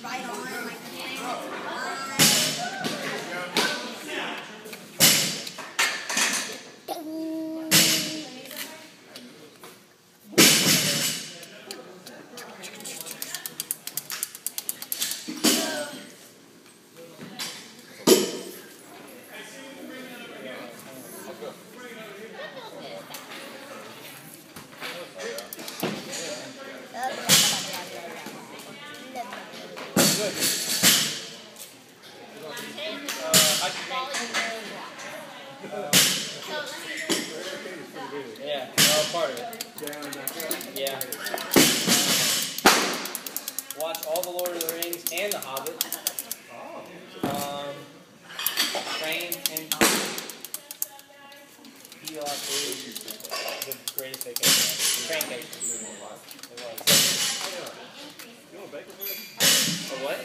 right on, like yeah, part of it. Yeah. Watch all the Lord of the Rings and the Hobbit. Train and the greatest vacation. Train vacation. It was. A what?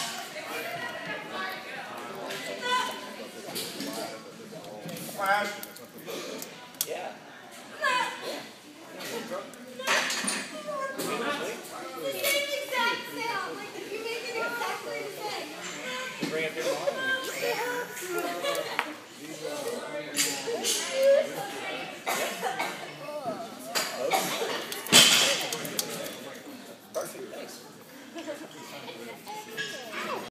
Flash.